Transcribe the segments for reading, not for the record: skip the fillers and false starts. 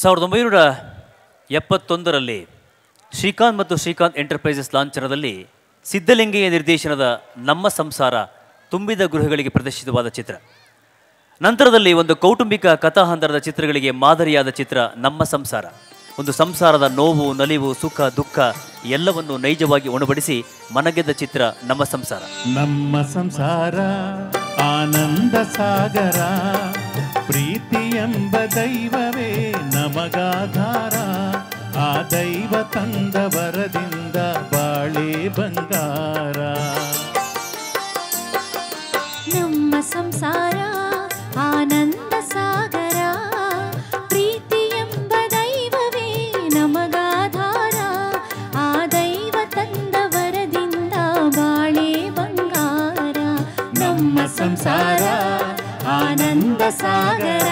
1971ರಲ್ಲಿ ಶ್ರೀಕಾಂತ್ ಮತ್ತು ಶ್ರೀಕಾಂತ್ ಎಂಟರ್ಪ್ರೈಸಸ್ ಲಾಂಛನದಲ್ಲಿ ಸಿದ್ಧಲಿಂಗಯ್ಯ ನಿರ್ದೇಶನದ ನಮ್ಮ ಸಂಸಾರ ತುಂಬಿದ ಗೃಹಗಳಿಗೆ ಪ್ರದರ್ಶಿತವಾದ ಚಿತ್ರ. ನಂತರದಲ್ಲಿ ಒಂದು ಕೌಟುಂಬಿಕ ಕಥಾಹಂದರದ ಚಿತ್ರಗಳಿಗೆ ಮಾದರಿಯಾದ ಚಿತ್ರ ನಮ್ಮ ಸಂಸಾರ. ಒಂದು ಸಂಸಾರದ ನೋವು, ನಲಿವು, ಸುಖ, ದುಃಖ ಎಲ್ಲವನ್ನು ನೈಜವಾಗಿ ಉಣಬಡಿಸಿ ಮನಗೆದ್ದ ಚಿತ್ರ ನಮ್ಮ ಸಂಸಾರ. ನಮ್ಮ ಸಂಸಾರ ಆನಂದ ಸಾಗರ, ಪ್ರೀತಿ ಎಂಬ ದೈವವೇ ನಮಗಾಧಾರ, ಆ ದೈವ ತಂದ ವರದಿಂದ ಬಾಳೆ ಬಂಗಾರ. ನಮ್ಮ ಸಂಸಾರ ಆನಂದ ಸಾಗರ, ಪ್ರೀತಿ ಎಂಬ ದೈವವೇ ನಮಗಾಧಾರ, ಆ ದೈವ ತಂದ ವರದಿಂದ ಬಾಳೆ ಬಂಗಾರ. ನಮ್ಮ ಸಂಸಾರ ಆನಂದ ಸಾಗರ.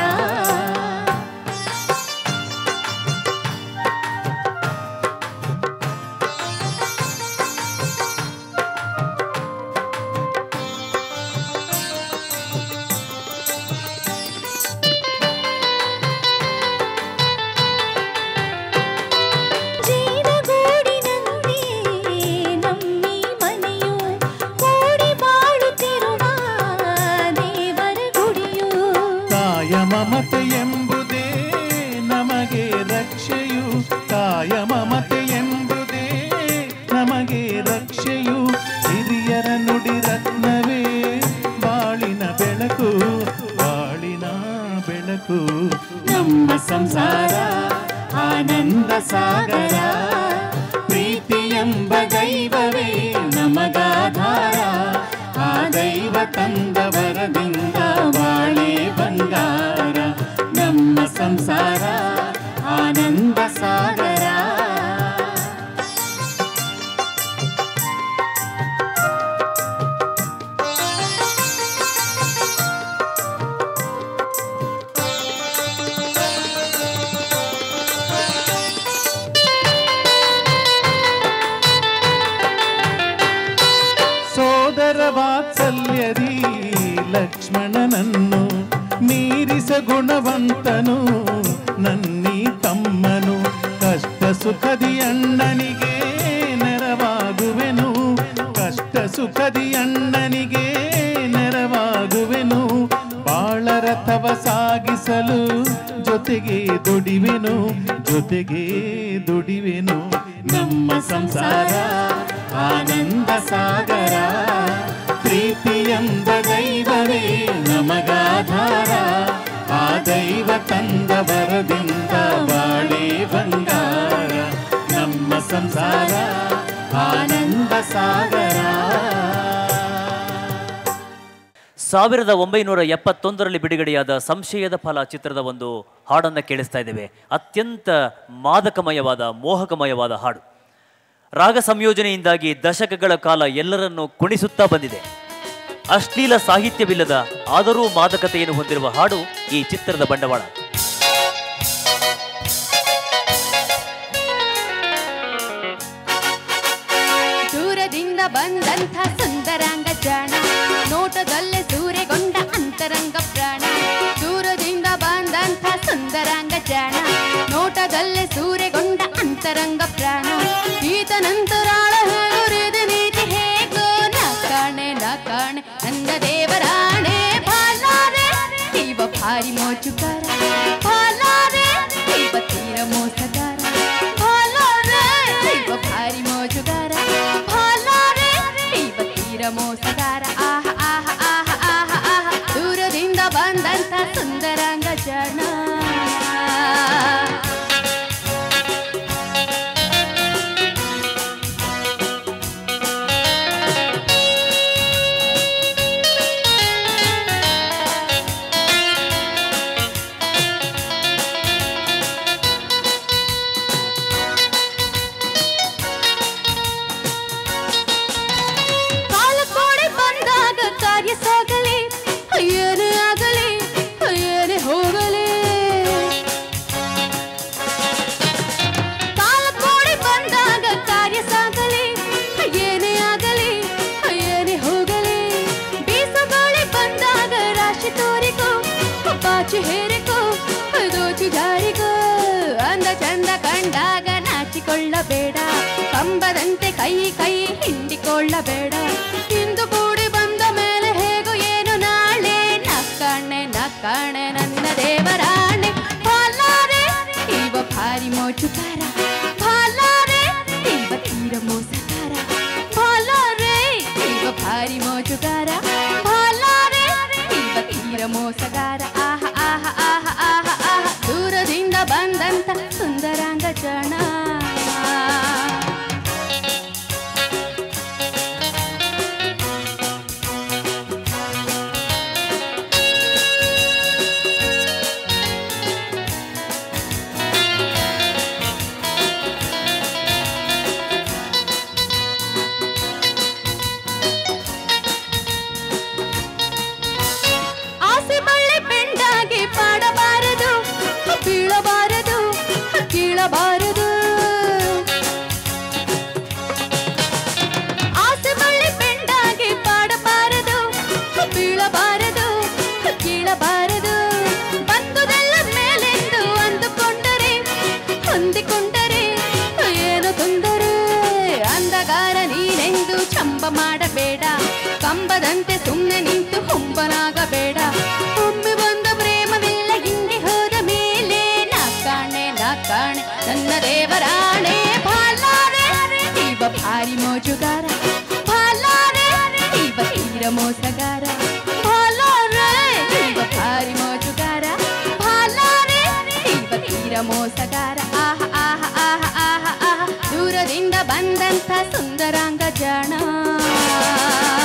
ಮಮತೆ ಎಂಬುದೇ ನಮಗೆ ರಕ್ಷೆಯು, ಕಾಯ ಮಮತೆ ಎಂಬುದೇ ನಮಗೆ ರಕ್ಷೆಯು, ಹಿರಿಯರ ನುಡಿ ರತ್ನವೇ ಬಾಳಿನ ಬೆಳಕು, ಬಾಳಿನ ಬೆಳಕು. ನಮ್ಮ ಸಂಸಾರ ಆನಂದ ಸಾಗರ, ಪ್ರೀತಿ ಎಂಬ ದೈವವೇ ನಮಗಾಧಾರ, ಆ ದೈವ ತಂದ ವರದಿಂದ ಬಾಳೆ ಬಂಗಾರ. ನಮ್ಮ ಸಂಸಾರ ಆನಂದ ಸಾಗರ. ಸೋದರ ವಾತ್ಸಲ್ಯದಿ ಲಕ್ಷ್ಮಣನನ್ನು ಮೀರಿಸ ಗುಣವಂತನು ನನ್ನಿ ತಮ್ಮನು, ಕಷ್ಟ ಸುಖದಿ ಅಣ್ಣನಿಗೆ ನೆರವಾಗುವೆನು, ಕಷ್ಟ ಸುಖದಿ ಅಣ್ಣನಿಗೆ ನೆರವಾಗುವೆನು, ಬಾಳರಥವ ಸಾಗಿಸಲು ಜೊತೆಗೆ ದುಡಿವೆನು, ಜೊತೆಗೆ ದುಡಿವೆನು. ನಮ್ಮ ಸಂಸಾರ ಆನಂದ ಸಾಗರ, ಪ್ರೀತಿ ಎಂಬ ದೈವವೇ ನಮಗಾಧಾರ, ಆ ದೈವ ತಂದ ವರದಿಂದ ಬಾಳೆ ಬಂಗಾರ. ನಮ್ಮ ಸಂಸಾರ ಆನಂದ ಸಾಗರ. 1971ರಲ್ಲಿ ಬಿಡುಗಡೆಯಾದ ಸಂಶಯದ ಫಲ ಚಿತ್ರದ ಒಂದು ಹಾಡನ್ನು ಕೇಳಿಸ್ತಾ ಇದ್ದೇವೆ. ಅತ್ಯಂತ ಮಾದಕಮಯವಾದ, ಮೋಹಕಮಯವಾದ ಹಾಡು. ರಾಗ ಸಂಯೋಜನೆಯಿಂದಾಗಿ ದಶಕಗಳ ಕಾಲ ಎಲ್ಲರನ್ನೂ ಕುಣಿಸುತ್ತಾ ಬಂದಿದೆ. ಅಶ್ಲೀಲ ಸಾಹಿತ್ಯವಿಲ್ಲದ ಆದರೂ ಮಾದಕತೆಯನ್ನು ಹೊಂದಿರುವ ಹಾಡು ಈ ಚಿತ್ರದ ಬಂಡವಾಳ. ದೂರದಿಂದ ಬಂದಂಥ ಸುಂದರಾಂಗ ಜಾಣ, ನೋಟದಲ್ಲೇ ಸೂರೆಗೊಂಡ ಅಂತರಂಗ ಪ್ರಾಣ. ದೂರದಿಂದ ಬಂದಂಥ ಸುಂದರಾಂಗ ಜಾಣ, ನೋಟದಲ್ಲೇ ಸೂರೆಗೊಂಡ ಅಂತರಂಗ ಪ್ರಾಣ. ಈತ ನಂತರಾಳ ಹೇಗುರಿದ ನೀತಿ ಹೇಗೋ ನ ಕಾಣೆ ನನ್ನ ದೇವರಾಣೆ. ಬಾಲಾರೆ ಇವ ಭಾರಿ ಮೋಚುಗಾರ, ಬಾಲಾರೆ ಇವ ತೀರ ಮೋಸಗಾರ, ಬಾಲಾರೆ ಇವ ಭಾರಿ ಮೋಚುಗಾರ, ಬಾಲಾರೆ ಇವ ತೀರ ಮೋಸಗಾರ. ಆಹ ಆಹ ಆಹ ಆಹ ಆಹ, ದೂರದಿಂದ ಬಂದಂಥ ಸುಂದರಾಂಗ ಜಾಣ. ಸಾಗಲಿ ಏನೇ ಆಗಲಿ ಏನೇ ಹೋಗಲಿ, ಕಾಲ ಕೋಡಿ ಬಂದಾಗ ಕಾರ್ಯ ಸಾಗಲಿ ಏನೇ ಆಗಲಿ ಏನೇ ಹೋಗಲಿ. ಬೀಸಗಾಳಿ ಬಂದಾಗ ರಾಶಿ ತೋರಿಕೋ, ಬಾಚಿ ಹೇರಿಕೋ, ದೋಚಿ ಜಾರಿಕೋ, ಮಾಡಬೇಡ, ಕಂಬದಂತೆ ಕೈ ಕೈ ಹಿಂಡಿಕೊಳ್ಳಬೇಡ. ಇಂದು ಕೂಡಿ ಬಂದ ಮೇಲೆ ಹೇಗೋ ಏನು ನಾಳೆ, ನಕ್ಕಣೆ ನಕ್ಕಣೆ ನನ್ನ ದೇವರಾಣೆ. ಬಾಲಾರೆ ಇವ ಭಾರಿ ಮೋಜುಗಾರ, ಬಾಲಾರೆ ಇವ ತೀರ ಮೋಸಗಾರ, ಬಾಲಾರೆ ಇವ ಭಾರಿ ಮೋಜುಗಾರ, ಬಾಲಾರೆ ಇವ ತೀರ ಮೋಸಗಾರ. ಆಹ ಆಹ ಆಹ ಆಹ ಆಹ ದೂರದಿಂದ ಬಂದಂತ ಸುಂದರಾಂಗ ಜನ. ಪಾಡಬಾರದು, ಬೀಳಬಾರದು, ಕೀಳಬಾರದು. ಆಸೆ ಬಳ್ಳಿ ಬೆಂಡಾಗಿ ಪಾಡಬಾರದು, ಬೀಳಬಾರದು, ಕೀಳಬಾರದು. ಬಂದುದೆಲ್ಲ ಮೇಲೆಂದು ಅಂದುಕೊಂಡರೆ, ಹೊಂದಿಕೊಂಡರೆ ಏನು ತೊಂದರೆ. ಅಂದಗಾರ ನೀನೆಂದು ಚಂಬ ಮಾಡಬೇಡ, ಕಂಬದಂತೆ ಸುಮ್ಮನೆ ನಿಂತು ಹೊಂಬನಾಗಬೇಡ. ಒಮ್ಮೆ ಬಂದ ಪ್ರೇಮವಿಲ್ಲ ಹಿಂದೆ ಹೋದ ಮೇಲೆ, ನಾಕಾಣೆ ನಾಕಾಣೆ ನನ್ನ ದೇವರಾಣೆ. ಬಾಲಾರೆ ಇವ ಭಾರಿ ಮೋಜುಗಾರ, ಬಾಲಾರೆ ಇವ ತೀರ ಮೋಸಗಾರ, ಬಾಲಾರೆ ಇವ ಭಾರಿ ಮೋಜುಗಾರ, ಬಾಲಾರೆ ಇವ ತೀರ ಮೋಸಗಾರ. ಆಹ ಆಹ ಆಹ ಆಹ ಆಹ ದೂರದಿಂದ ಬಂದಂತ ಸುಂದರಾಂಗ ಜನ.